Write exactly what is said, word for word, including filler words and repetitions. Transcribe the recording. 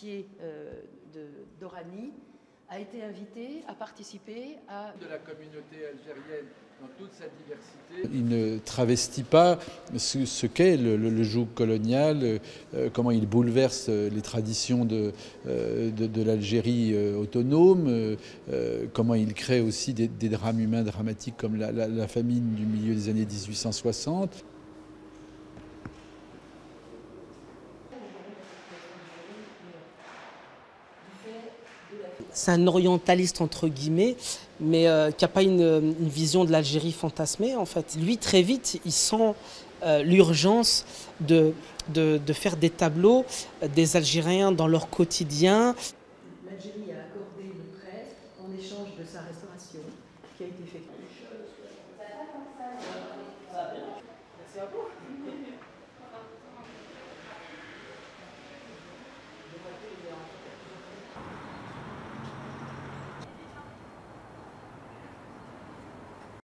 quartier euh, d'Oranie, a été invité à participer à... de la communauté algérienne dans toute sa diversité. Il ne travestit pas ce, ce qu'est le, le, le joug colonial, euh, comment il bouleverse les traditions de, euh, de, de l'Algérie euh, autonome, euh, comment il crée aussi des, des drames humains dramatiques comme la, la, la famine du milieu des années mille huit cent soixante. C'est un orientaliste entre guillemets, mais euh, qui n'a pas une, une vision de l'Algérie fantasmée en fait. Lui, très vite, il sent euh, l'urgence de, de, de faire des tableaux des Algériens dans leur quotidien. L'Algérie a accordé une prêt en échange de sa restauration qui a été faite.